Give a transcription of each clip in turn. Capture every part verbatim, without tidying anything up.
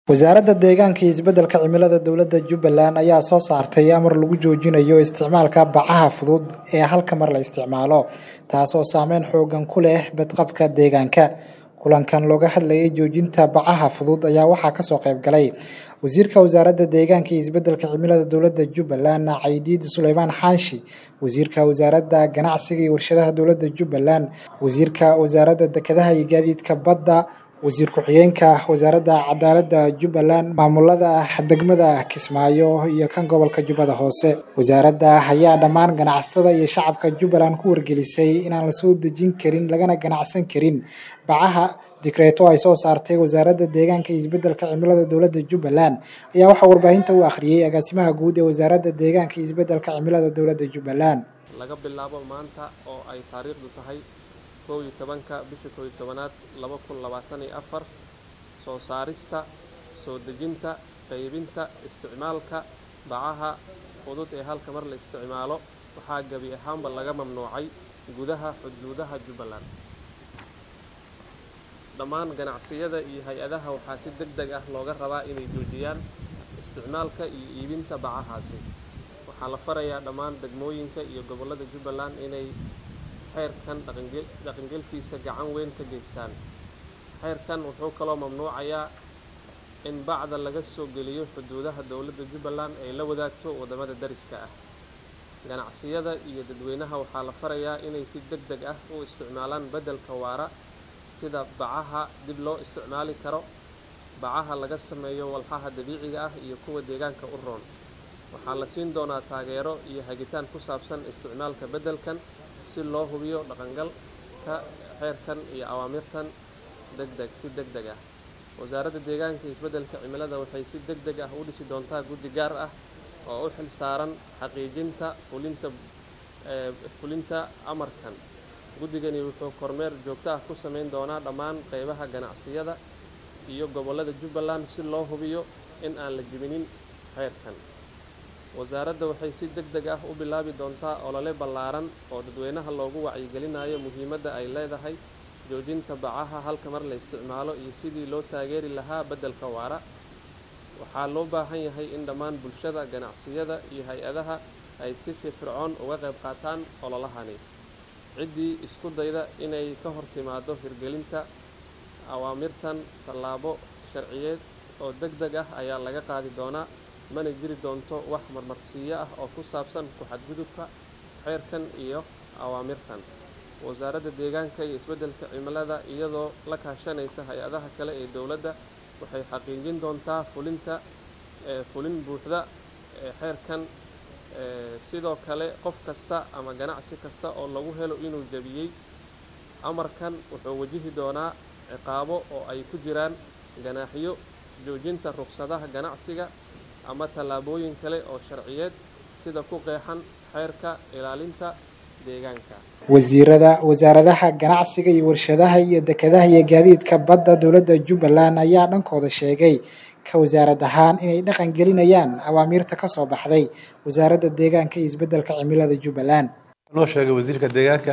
wasaaradda deegaanka iyo isbeddelka cimilada dowladda Jubbaland ayaa soo saartay amar lagu joojinayo isticmaalka bacaha fudud ee halka mar la isticmaalo taas oo saameyn xoogan ku leh badqabka deegaanka. kulankan looga hadlayay joojinta bacaha fudud ayaa waxaa ka soo qayb galay wasiirka wasaaradda deegaanka iyo isbeddelka cimilada dowladda Jubbaland Caydiid Suleymaan Xaashi, wasiirka wasaaradda ganacsiga iyo warshadaha dowladda Jubbaland, wasiirka wasaaradda dekedaha iyo gaadiidka badda, wasiir ku-xigeenka wasaaradda cadaaladda Jubbaland, maamulada degmada Kismaayo iyo kan gobolka Jubbada Hoose. wasaaradda ayaa dhammaan ganacsatada iyo shacabka Jubbaland ku wargelisay inaan la soo dejin karin lagana ganacsan karin bacaha. Dekreeto ay soo saartay wasaaradda deegaanka iyo isbeddelka cimilada dowladda Jubbaland ayaa waxa warbaahinta u akhriyay agaasimaha guud ee wasaaradda deegaanka iyo isbeddelka cimilada dowladda Jubbaland. laga bilaabo maanta oo ay taariikhdu tahay kow iyo tobanka bisha kow iyo tobanaad laba kun labaatan iyo afar, soo saarista, soo dejinta, qaybinta, isticmaalka bacaha fudud ee halka mar la isticmaalo waxaa gabi ahaanba laga mamnuucay gudaha xuduudaha Jubbaland. dhammaan ganacsiyada iyo hay-adaha waxaa si degdeg ah looga rabaa inay joojiyaan isticmaalka iyo iibinta bacahaasi. waxaa la farayaa dhammaan degmooyinka iyo gobollada Jubbaland inay xeerkan dhaqangelkiisa gacan weyn ka geystaan. xeerkan wuxuu kaloo mamnuucayaa in bacda laga soo geliyo xuduudaha dowladda Jubbaland ay la wadaagto wadamada dariska ah. ganacsiyada iyo dadweynaha waxaa la farayaa inay si degdeg ah u isticmaalaan beddelka waara sida bacaha dib loo isticmaali karo, bacaha laga sameeyo walxaha dabiiciga ah iyo kuwa deegaanka u roon. waxaa la siin doonaa taageero iyo hagitaan ku saabsan isticmaalka beddelkan si loo hubiyo dhaqangalka xeerkan iyo awaamirtan degdeg si degdeg ah. wasaaradda deegaanka iyo isbeddelka cimilada waxay si degdeg ah u dhisi doontaa guddi gaar ah oo u xil saaran xaqiijinta fulinta fulinta amarkan. guddigani wuxuu kormeer joogto ah ku samayn doonaa dhammaan qaybaha ganacsiyada iyo gobollada Jubbaland si loo hubiyo in aan la jebinin xeerkan. wasaaradda waxay si degdeg ah u bilaabi doontaa olole ballaaran oo dadweynaha loogu wacyigelinayo muhiimadda ay leedahay joojinta bacaha halka mar la isticmaalo iyo sidii loo taageeri lahaa beddelka waara. waxaa loo baahan yahay in dhammaan bulshada, ganacsiyada iyo hay-adaha ay si firfircoon uga qayb qaataan ololahani. ciddii isku dayda inay ka hor timaado hirgelinta awaamirtan tallaabo sharciyeed oo degdeg ah ayaa laga qaadi doonaa, mana jiri doonto wax marmarsiyo ah oo ku saabsan ku xadgudubka xeerkan iyo awaamirtan. wasaaradda deegaanka iyo isbeddelka cimilada iyadoo la kaashanaysa hay-adaha kale ee dowladda waxay xaqiijin doontaa fulinta fulin buuxda ee xeerkan. sidoo kale qof kasta ama ganacsi kasta oo lagu helo inuu jabiyey amarkan wuxuu wajihi doonaa ciqaabo oo ay ku jiraan ganaaxyo, joojinta ruqsadaha ganacsiga ama tallaabooyin kale oo sharciyeed sida ku qeexan xeerka ilaalinta deegaanka. wasiirada wasaaradaha ganacsiga iyo warshadaha iyo dekedaha iyo gaadiidka badda dowladda Jubbaland ayaa dhankooda sheegay ka wasaarad ahaan inay dhaqan gelinayaan awaamirta ka soo baxday wasaaradda deegaanka iyo isbeddelka cimilada Jubbaland. noo sheegay wasiirka deegaanka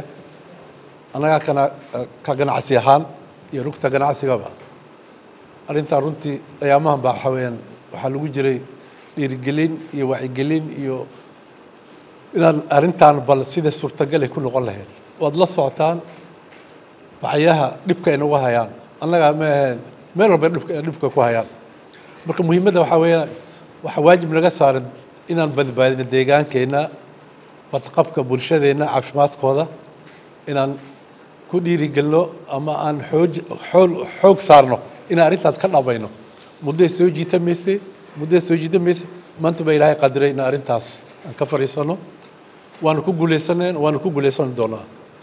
anaga kana ka ganacsi ahaan iyo rugta ganacsigaba arrinta runtii ayaamahan baa xaween waxaa lagu jiray dhiirigelin iyo wacyigelin iyo inaan arrintan bal sida suurtagal ay ku noqon lahayd. waad la socotaan bacyaha dhibka ay nagu hayaan, annaga ma ahayn meel walba dhibka dhibka ku hayaan. marka muhiimadda waxaa weeyaan waxaa waajib naga saaran inaan badbaadino deegaankeenna, badqabka bulshadeenna, caafimaadkooda inaan ku dhiirigelino ama aan xoog xoog saarno inaan arrintaas ka dhabayno. mudday soo jiitamaysay mudday soo jiitamaysay maanta baa ilaahay qadiray in arrintaas aan ka fariisano, waanu ku guuleysaneen waanu ku guuleysan doonaa.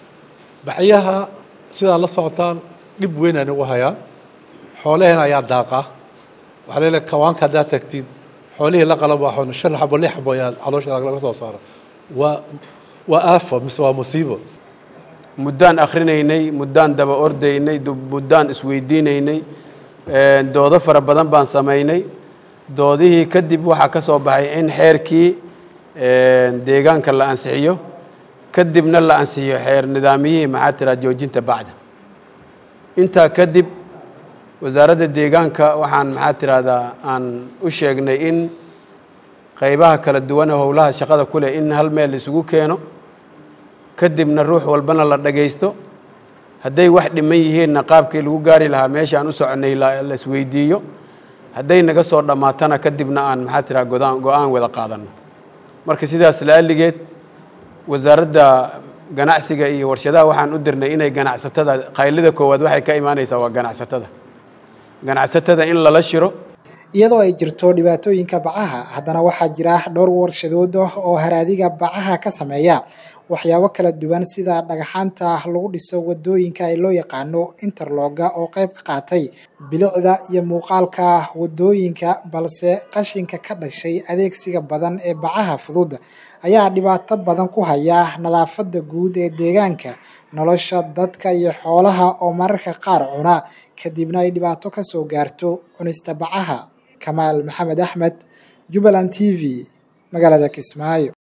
bacyaha sidaa la socotaan dhib weyn ay nagu hayaan, xoolaheena ayaa daaqa. waxaa leeyahay kawaanka haddaad tagtid xoolihii la qalab waxoon shan xabo lix xabo ayaa caloosha laga soo saara. waa waa aafo mise waa musiibo. muddaan akhrinaynay, muddaan daba ordaynay, muddaan isweydiinaynay, doodo fara badan baan samaynay. doodihii kadib waxaa ka soo baxay in xeerkii deegaanka la ansixiyo, kadibna la ansixiyo xeer nidaamiyihii maxaa tiraa joojinta bacda. intaa kadib wasaaradda deegaanka waxaan maxaa tiraahdaa aan u sheegnay in qaybaha kala duwan ee howlaha shaqada ku leh in hal meel isugu keeno kadibna ruux walbana la dhageysto hadday wax dhiman yihiinna qaabkii lagu gaari lahaa meesha aan u soconay la isweydiiyo hadday naga soo dhamaatana kadibna aan maxaa tiraahdaa go'aan go'aan wada qaadano marka sidaas la aligeed wasaaradda ganacsiga iyo warshadaha waxaan u dirnay inay ganacsatada qaylida koowaad waxay ka imaanaysaa waa ganacsatada ganacsatada in lala shiro iyadoo ay jirto dhibaatooyinka bacaha haddana waxaa jira dhowr warshadood oo haraadiga bacaha ka sameeya waxyaabo kala duwan sida dhagaxaanta lagu dhiso wadooyinka ay loo yaqaano interloga oo qayb ka qaatay bilicda iyo muuqaalka wadooyinka balse qashinka ka dhashay adeegsiga badan ee bacaha fudud ayaa dhibaato badan ku haya nadaafadda guud ee deegaanka nolosha dadka iyo xoolaha oo mararka qaar cuna kadibna ay dhibaato ka soo gaarto cunista bacaha. Kamal Maxamed Axmed, Jubbaland T V, magaalada Kismaayo.